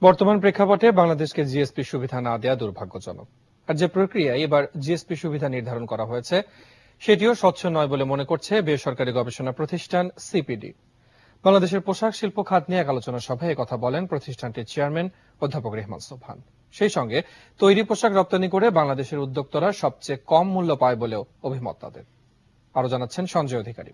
বর্তমান প্রেক্ষাপটে বাংলাদেশকে জিএসপি সুবিধা না দেয়া দুর্ভাগ্যজনক। আর যে প্রক্রিয়ায় এবার জিএসপি সুবিধা নির্ধারণ করা হয়েছে সেটিও স্বচ্ছ নয় বলে মনে করছে বেসরকারি গবেষণা প্রতিষ্ঠান সিপিডি। বাংলাদেশের পোশাক শিল্প খাত নিয়ে এক আলোচনা সভায় একথা বলেন প্রতিষ্ঠানটির চেয়ারম্যান অধ্যাপক রেহমান সোবহান। সেই সঙ্গে তৈরি পোশাক রপ্তানি করে বাংলাদেশের উদ্যোক্তারা সবচেয়ে কম মূল্য পায় বলেও অভিমত তাদের। আরো জানাচ্ছেন সঞ্জয় অধিকারী।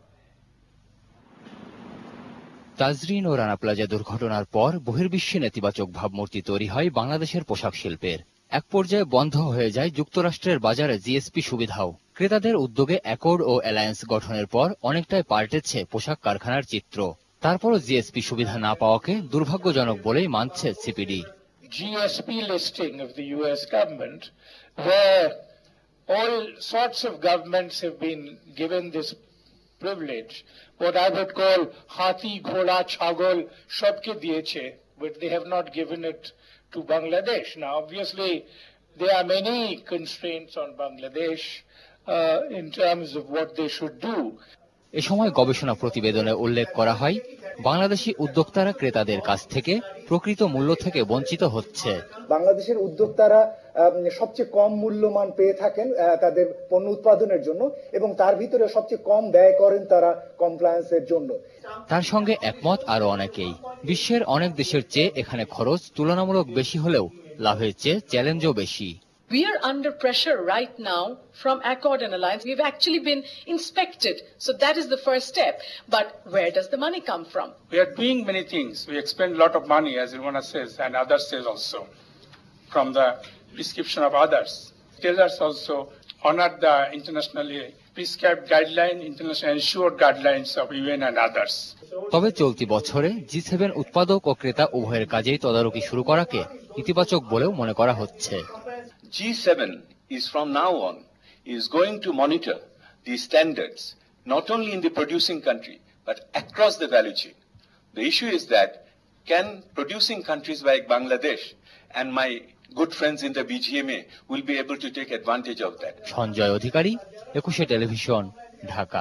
তাজরিন ও রানা প্লাজা দুর্ঘটনার পর বহির্বিশ্বে নেতিবাচক ভাবমূর্তি তৈরি হয় বাংলাদেশের পোশাক শিল্পের। এক পর্যায়ে বন্ধ হয়ে যায় যুক্তরাষ্ট্রের বাজারে জিএসপি সুবিধাও। ক্রেতাদের উদ্যোগে অ্যাকর্ড ও অ্যালায়েন্স গঠনের পর অনেকটাই পাল্টেছে পোশাক কারখানার চিত্র। তারপরও জিএসপি সুবিধা না পাওয়াকে দুর্ভাগ্যজনক বলেই মানছে CPD. GSP listing of the US government, where all sorts of governments have been given this privilege, what I would call Hathi, Ghoda, Chagol, sabke diyeche, but they have not given it to Bangladesh. Now, obviously, there are many constraints on Bangladesh in terms of what they should do. এ সময় গবেষণা প্রতিবেদনে উল্লেখ করা হয়, বাংলাদেশি উদ্যোক্তারা ক্রেতাদের কাছ থেকে প্রকৃত মূল্য থেকে বঞ্চিত হচ্ছে। বাংলাদেশের উদ্যোক্তারা সবচেয়ে কম মূল্যমান পেয়ে থাকেন তাদের পণ্য উৎপাদনের জন্য, এবং তার ভিতরে সবচেয়ে কম ব্যয় করেন তারা কমপ্লায়েন্সের জন্য। তার সঙ্গে একমত আরো অনেকেই। বিশ্বের অনেক দেশের চেয়ে এখানে খরচ তুলনামূলক বেশি হলেও লাভের চেয়ে চ্যালেঞ্জও বেশি। We are under pressure right now from Accord and Alliance. We've actually been inspected. So that is the first step. But where does the money come from? We are doing many things. We expend a lot of money, as Ivana says, and others says also, from the prescription of others. Tailors also honor the internationally prescribed guideline, international ensured guidelines of UN and others. তবে চলতি বছরে G7 উৎপাদক ও ক্রেতা উভয়ের কাজেই তদারকি শুরু করাকে ইতিবাচক বলেও মনে করা হচ্ছে। G7 is from now on is going to monitor these standards not only in the producing country but across the value chain. The issue is that can producing countries like Bangladesh and my good friends in the BGMA will be able to take advantage of that. Sanjay Adhikari, 21 television, Dhaka.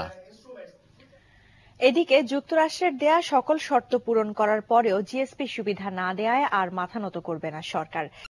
এদিকে যুক্তরাষ্ট্রের দেয়া সকল শর্ত পূরণ করার পরেও GSP সুবিধা না দেয়ায় আর মাথা নত করবে না সরকার।